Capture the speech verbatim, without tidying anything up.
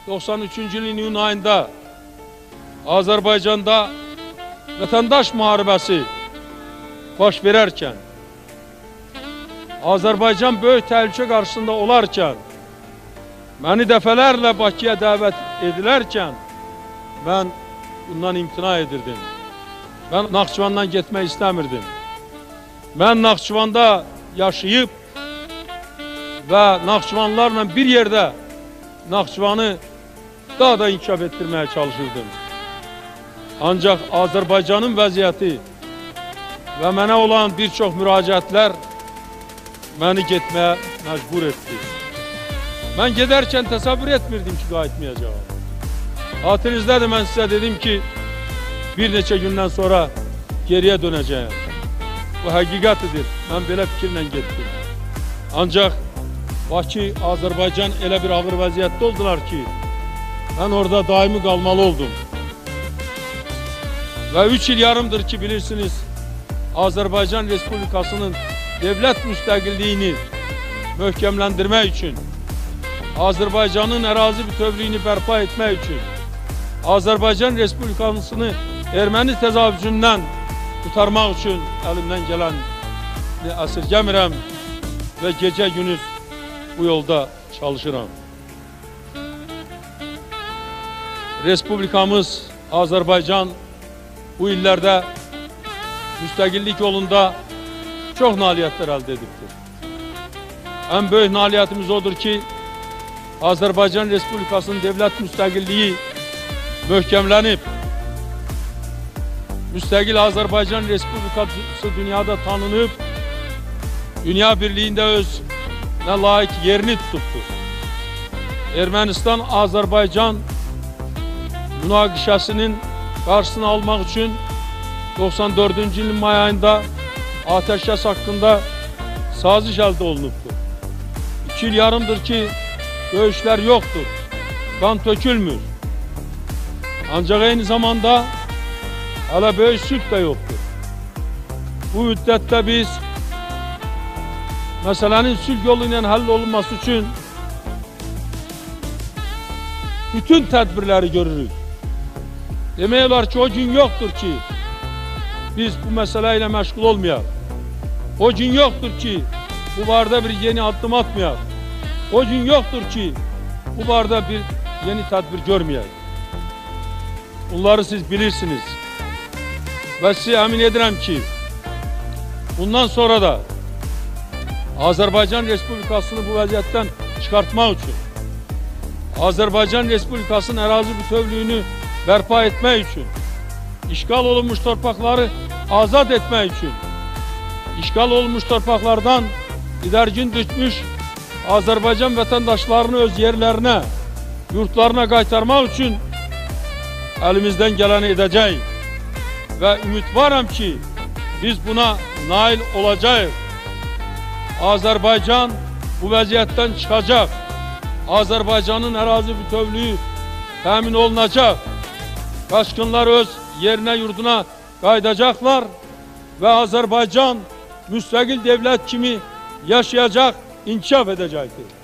doksan üçüncü ilin iyun ayında Azərbaycanda vətəndaş müharibəsi baş verərkən, Azərbaycan böyük təhlükə qarşısında olarkən, məni dəfələrlə Bakıya dəvət edilərkən, mən bundan imtina edirdim. Mən Naxçıvandan getmək istəmirdim. Mən Naxçıvanda yaşayıb və Naxçıvanlarla bir yerdə Naxçıvanı daha da inkişaf etdirməyə çalışırdım. Ancaq Azərbaycanın vəziyyəti və mənə olan bir çox müraciətlər məni getməyə məcbur etdi. Mən gedərkən təsəvvür etmirdim ki, qayıtmayacağım. Xatirinizdə mən sizə dedim ki, bir neçə gündən sonra geriyə dönəcəyəm. Bu həqiqətidir. Mən belə fikirlə getdim. Ancaq Bakı, Azərbaycan elə bir ağır vəziyyətdə oldular ki, mən orada daimi qalmalı oldum. Və üç il yarımdır ki, bilirsiniz, Azərbaycan Respublikasının devlət müstəqilliyini möhkəmləndirmək üçün, Azərbaycanın ərazi bütövlüyünü bərpa etmək üçün, Azərbaycan Respublikasını erməni təcavüzündən tutarmaq üçün əlimdən gələni əsirgəmirəm və gecə gündüz bu yolda çalışıram. Respublikamız Azərbaycan bu illərdə müstəqillik yolunda çox nailiyyətlər əldə edibdir. Ən böyük nailiyyətimiz odur ki, Azərbaycan Respublikasının devlət müstəqilliyi möhkəmlənib. Müstəqil Azərbaycan Respublikası dünyada tanınıb, dünya birliyində öz nə layiq yerini tutubdur. Ermənistan-Azərbaycan münaqişəsinin qarşısını almaq üçün doxsan dördüncü ilin may ayında atəşkəs haqqında saziş əldə olunubdur. İki il yarımdır ki, döyüşlər yoxdur, qan tökülmür. Ancaq eyni zamanda hələ böyük sülh də yoxdur. Bu müddətdə biz məsələnin sülh yolu ilə həll olunması üçün bütün tədbirləri görürük. Demək olar ki, o gün yoxdur ki, biz bu məsələ ilə məşğul olmayaq. O gün yoxdur ki, bu barədə bir yeni addım atmayaq. O gün yoxdur ki, bu barədə bir yeni tədbir görməyək. Bunları siz bilirsiniz. Və sizi əmin edirəm ki, bundan sonra da Azərbaycan Respublikasını bu vəziyyətdən çıxartmaq üçün, Azərbaycan Respublikasının ərazi bütövlüyünü bərpa etmək üçün, işğal olunmuş torpaqları azad etmək üçün, işğal olunmuş torpaqlardan didərgin düşmüş Azərbaycan vətəndaşlarını öz yerlərinə, yurtlarına qaytarmaq üçün əlimizdən gələni edəcəyik. Və ümidvaram ki, biz buna nail olacağıq. Azərbaycan bu vəziyyətdən çıxacaq. Azərbaycanın ərazi bütövlüyü təmin olunacaq. Qaçqınlar öz yerinə, yurduna qayıdacaqlar və Azərbaycan müstəqil devlət kimi yaşayacaq, inkişaf edəcəkdir.